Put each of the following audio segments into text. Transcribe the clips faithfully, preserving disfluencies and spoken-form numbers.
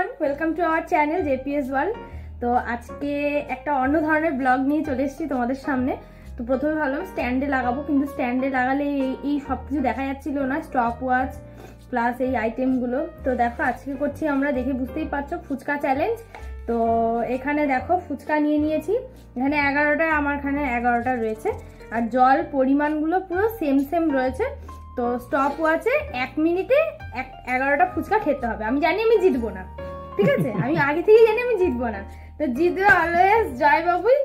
Everyone, welcome to our channel JPS world. তো আজকে একটা অন্য ধরনের ব্লগ নিয়ে চলে এসেছি তোমাদের সামনে। তো প্রথমে ভাবলাম স্ট্যান্ডে লাগাবো, কিন্তু স্ট্যান্ডে লাগালে এই সব কিছু দেখা যাচ্ছিল না, স্টপ ওয়াচ প্লাস এই আইটেমগুলো। তো দেখো আজকে করছি আমরা, দেখে বুঝতেই পারছো, ফুচকা চ্যালেঞ্জ। তো এখানে দেখো ফুচকা নিয়ে নিয়েছি, এখানে এগারোটা, আমার এখানে এগারোটা রয়েছে, আর জল পরিমাণগুলো পুরো সেম সেম রয়েছে। তো স্টপ ওয়াচে এক মিনিটে এক এগারোটা ফুচকা খেতে হবে। আমি জানি আমি জিতবো না, ঠিক আছে, আমি আগে থেকেই জানি আমি জিতবো না। তো জিতবে অলওয়েজ জয় বাবুই।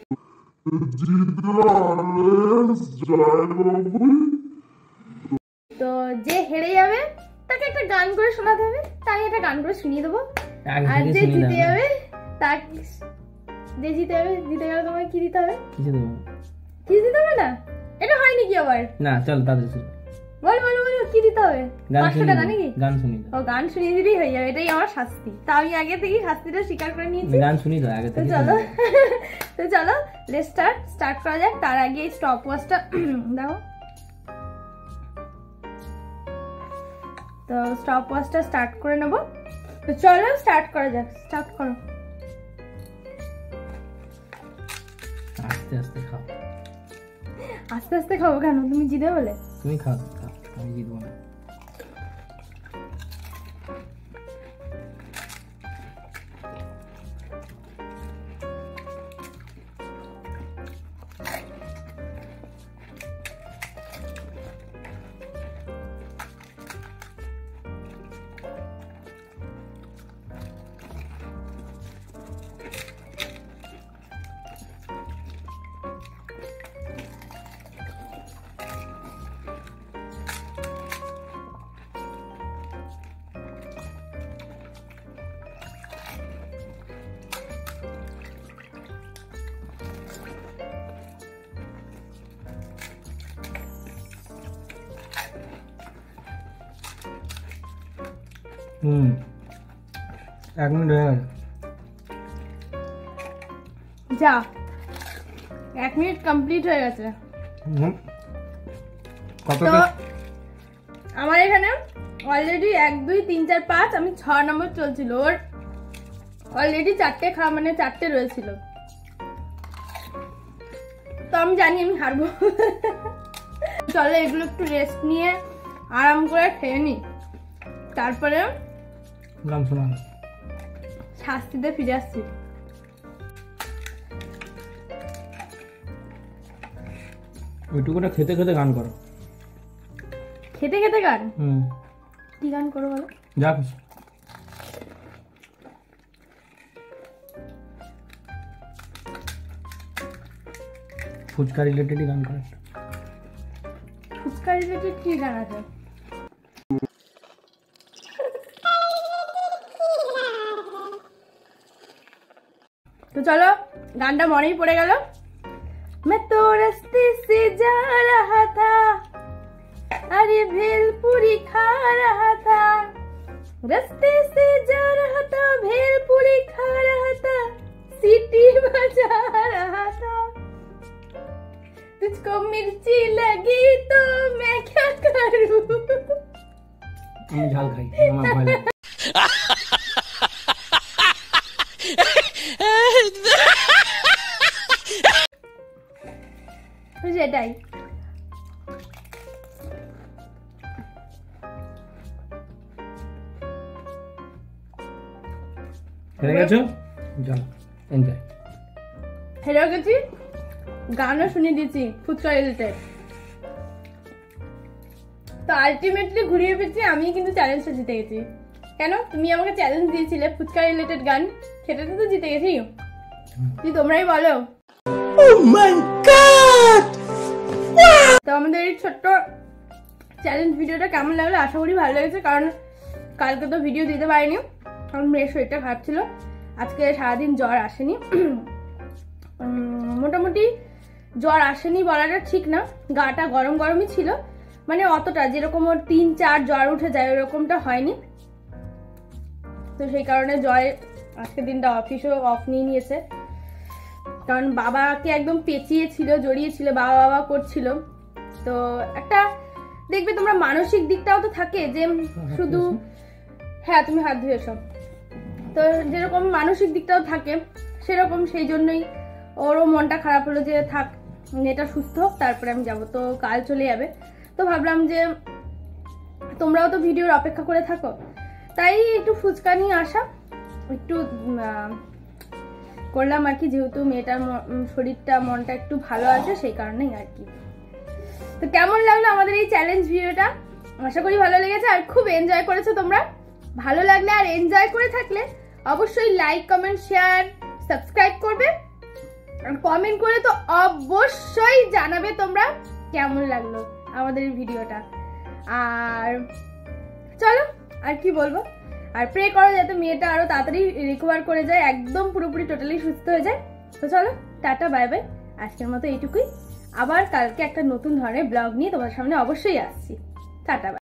তো যে হেরে যাবে তাকে একটা গান করে শোনাতে হবে, তাই একটা গান করে শুনিয়ে দেবো। আর যে জিতে যাবে তাকে, যে জিতে যাবে, জিতে গেলে তোমাকে কি দিতে হবে? কিছু দেবো, কিছু দিতে হবে না? এটা হয়নি কি আবার? না চল তাদের বল বল বল, কি দিতে হবে? পাঁচশো টাকা নাকি? গান শুনি। ও গান শুনিয়ে দিলেই হয়ে যাবে, এটাই আমার শাস্তি। তা আমি আগে থেকেই শাস্তিটা স্বীকার করে নিয়েছি, গান শুনি তো আগে থেকে। চলো তো চলো লেটস স্টার্ট স্টার্ট করা যাক। তার আগে স্টপ ওয়াচটা দাও। তো স্টপ ওয়াচটা স্টার্ট করে নেব। তো চলো স্টার্ট করা যাক, স্টার্ট করো। আস্তে আস্তে খাও। আস্তে আস্তে খাবো কেন? তুমি জিতে বলে? তুমি খাও, আমি জিতবো না। হুম এক মিনিট হয়ে গেছে। যা এক মিনিট কমপ্লিট হয়ে গেছে। আমার এখানে অলরেডি এক দুই তিন চার পাঁচ, আমি ছ নম্বর চলছিল, ওর অলরেডি চারটে খাওয়া, মানে চারটে রয়েছিল। তো আমি জানি আমি হারবো। চলো এগুলো একটু রেস্ট নিয়ে আরাম করে খেয়ে নি, তারপরে গান শোনা শাস্তিতে ফিরে আসছি। ওইটুকুটা খেতে খেতে গান করো। খেতে খেতে গান? হুম। কি গান করো বলো? যা খুশি। ফুচকা রিলেটেড গান করো। ফুচকা রিলেটেড কি গান আছে? তো চলো গানটা মনেই পড়ে গেল। मैं तो रास्ते से जा रहा था, अरे भेलपुरी खा रहा था, रास्ते से जा रहा था, भेलपुरी खा रहा था, सीटी बजा रहा था, तुझको मिर्ची लगी तो मैं क्या करूं? झाल खाई সেটাই। হেরে গেছো, চলো এনজয়। হেরে গেছি, গানও শুনিয়ে দিয়েছি ফুচকা রিলেটেড। তো আলটিমেটলি ঘুরিয়ে পেয়েছি, আমি কিন্তু চ্যালেঞ্জটা জিতে গেছি। কেন? তুমি আমাকে চ্যালেঞ্জ দিয়েছিলে ফুচকা রিলেটেড গান, সেটাতে তো জিতে গেছি। কি তোমরাই বলো। Oh my God! তো আমাদের এই ছোট্ট চ্যালেঞ্জ ভিডিওটা কেমন লাগলো? আশা করি ভালো লেগেছে, কারণ কালকে তো ভিডিও দিতে পারিনি, কারণ মেয়ের শরীরটা খারাপ ছিল। আজকে সারাদিন জ্বর আসেনি, মোটামুটি জ্বর আসেনি বলাটা ঠিক না, গাটা গরম গরমই ছিল, মানে অতটা যেরকম ওর তিন চার জ্বর উঠে যায় ওরকমটা হয়নি। তো সেই কারণে জয় আজকে দিনটা অফিসও অফ নিয়ে নিয়েছে, কারণ বাবাকে একদম পেঁচিয়েছিল, জড়িয়েছিল, বাবা বাবা করছিল। তো একটা দেখবে তোমরা মানসিক দিকটাও তো থাকে, যে শুধু হ্যাঁ তুমি হাত ধুয়ে এসো, তো যেরকম মানসিক দিকটাও থাকে সেরকম, সেই জন্যই ওরও মনটা খারাপ হলো যে থাক মেয়েটা সুস্থ হোক তারপরে আমি যাব। তো কাল চলে যাবে, তো ভাবলাম যে তোমরাও তো ভিডিওর অপেক্ষা করে থাকো, তাই একটু ফুচকা নিয়ে আসা একটু করলাম আর কি, যেহেতু মেয়েটার শরীরটা মনটা একটু ভালো আছে সেই কারণেই আর কি। তো কেমন লাগলো আমাদের এই চ্যালেঞ্জ ভিডিওটা? আশা করি ভালো লেগেছে আর খুব এনজয় করেছো তোমরা। ভালো লাগলে আর এনজয় করে থাকলে অবশ্যই লাইক কমেন্ট শেয়ার সাবস্ক্রাইব করবে, আর কমেন্ট করে তো অবশ্যই জানাবে তোমরা কেমন লাগলো আমাদের এই ভিডিওটা। আর চলো আর কি বলবো, আর প্রে করো যাতে মেয়েটা আরো তাড়াতাড়ি রিকভার করে যায়, একদম পুরোপুরি টোটালি সুস্থ হয়ে যায়। তো চলো টাটা বাই বাই, আজকের মতো এইটুকুই। আবার কালকে একটা নতুন ধরনের ব্লগ নিয়ে তোমার সামনে অবশ্যই আসছি। টাটা।